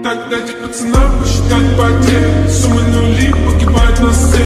Как дать пацанам посчитать потери, суммы нули погибают на сцене.